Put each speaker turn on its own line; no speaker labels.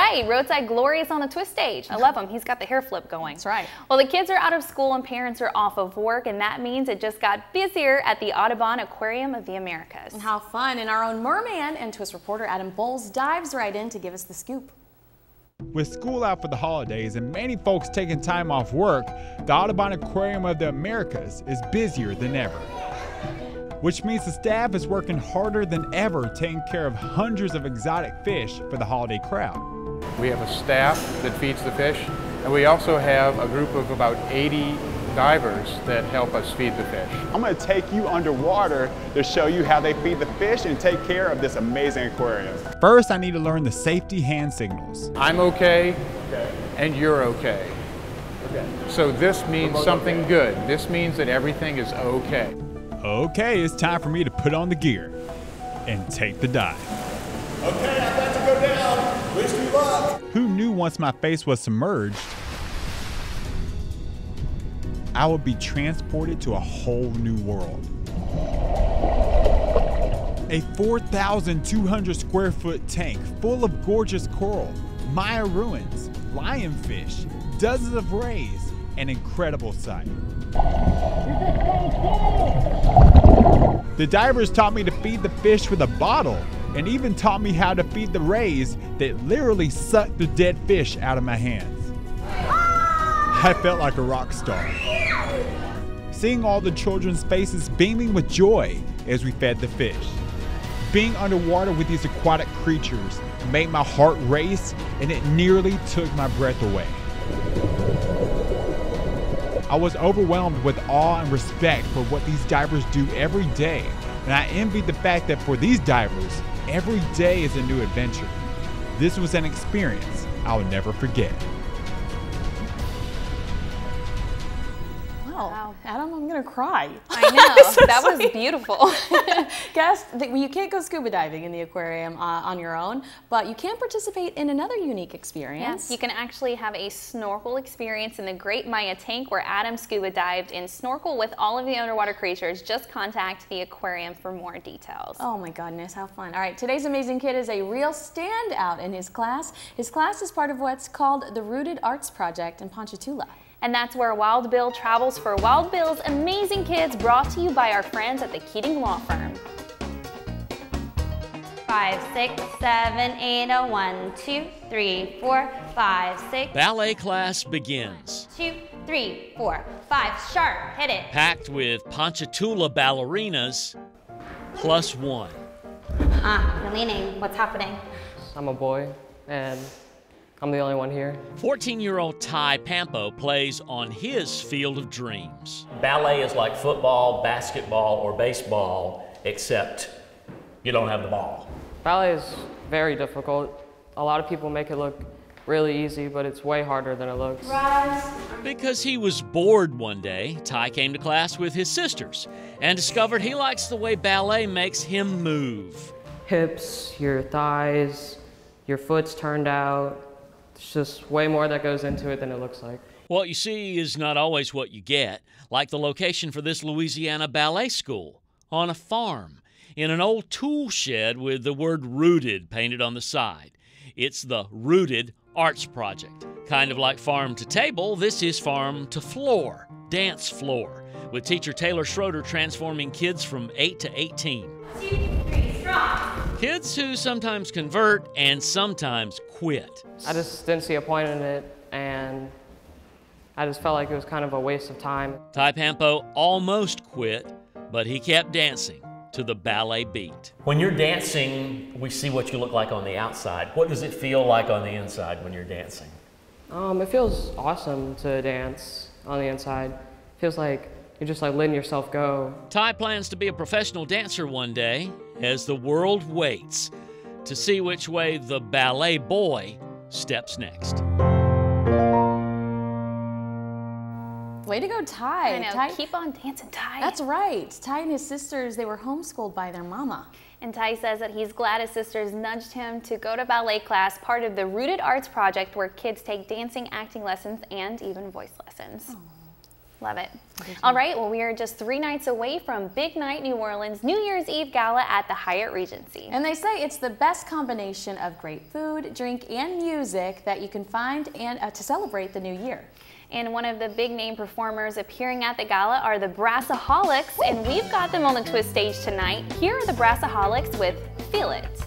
right. Roadside Glory is on the twist stage. I love him. He's got the hair flip going.
That's right.
Well, the kids are out of school and parents are off of work, and that means it just got busier at the Audubon Aquarium of the Americas.
And how fun. And our own merman and twist reporter Adam Bowles dives right in to give us the scoop.
With school out for the holidays and many folks taking time off work, the Audubon Aquarium of the Americas is busier than ever. Which means the staff is working harder than ever taking care of hundreds of exotic fish for the holiday crowd.
We have a staff that feeds the fish, and we also have a group of about 80 divers that help us feed the fish.
I'm going to take you underwater to show you how they feed the fish and take care of this amazing aquarium.
First, I need to learn the safety hand signals.
I'm okay, and you're okay. So this means something good. This means that everything is okay.
Okay, it's time for me to put on the gear and take the dive.
Okay, I'm about to go down. Wish me luck.
Who knew once my face was submerged, I would be transported to a whole new world. A 4,200 square foot tank full of gorgeous coral, Maya ruins, lionfish, dozens of rays, an incredible sight. The divers taught me to feed the fish with a bottle and even taught me how to feed the rays that literally sucked the dead fish out of my hands. I felt like a rock star. Seeing all the children's faces beaming with joy as we fed the fish. Being underwater with these aquatic creatures made my heart race, and it nearly took my breath away. I was overwhelmed with awe and respect for what these divers do every day, and I envied the fact that for these divers, every day is a new adventure. This was an experience I'll never forget.
Wow. Adam, I'm going to cry.
I know. That was beautiful.
Guys, you can't go scuba diving in the aquarium on your own, but you can participate in another unique experience.
Yes, you can actually have a snorkel experience in the Great Maya tank where Adam scuba dived and snorkel with all of the underwater creatures. Just contact the aquarium for more details.
Oh my goodness, how fun. All right, today's amazing kid is a real standout in his class. His class is part of what's called the Rooted Arts Project in Ponchatoula.
And that's where Wild Bill travels for Wild Bill's Amazing Kids, brought to you by our friends at the Keating Law Firm.
5, 6, 7, 8, 1, 2, 3, 4, 5, 6.
Ballet class begins.
2, 3, 4, 5. Sharp, hit it.
Packed with Ponchatoula ballerinas plus one.
You're leaning. What's happening?
I'm a boy, and I'm the only one here.
14-year-old Ty Pampo plays on his field of dreams.
Ballet is like football, basketball, or baseball, except you don't have the ball.
Ballet is very difficult. A lot of people make it look really easy, but it's way harder than it looks.
Because he was bored one day, Ty came to class with his sisters and discovered he likes the way ballet makes him move.
Hips, your thighs, your foot's turned out. It's just way more that goes into it than it looks like.
What you see is not always what you get, like the location for this Louisiana ballet school, on a farm, in an old tool shed with the word Rooted painted on the side. It's the Rooted Arts Project. Kind of like farm to table, this is farm to floor, dance floor, with teacher Taylor Schroeder transforming kids from 8 to 18.
2, 3, strong.
Kids who sometimes convert and sometimes quit.
I just didn't see a point in it, and I just felt like it was kind of a waste of time.
Ty Pampo almost quit, but he kept dancing to the ballet beat.
When you're dancing, we see what you look like on the outside. What does it feel like on the inside when you're dancing?
It feels awesome to dance on the inside. It feels like you're just like letting yourself go.
Ty plans to be a professional dancer one day as the world waits to see which way the ballet boy steps next.
Way to go, Ty.
I know,
Ty,
keep on dancing, Ty.
that's right. Ty and his sisters, they were homeschooled by their mama.
And Ty says that he's glad his sisters nudged him to go to ballet class, part of the Rooted Arts Project, where kids take dancing, acting lessons, and even voice lessons.
Oh.
Love it. All right, well, we are just 3 nights away from Big Night New Orleans New Year's Eve Gala at the Hyatt Regency.
And they say it's the best combination of great food, drink, and music that you can find and to celebrate the new year.
And one of the big name performers appearing at the gala are the Brassaholics, and we've got them on the Twist stage tonight. Here are the Brassaholics with Feel It.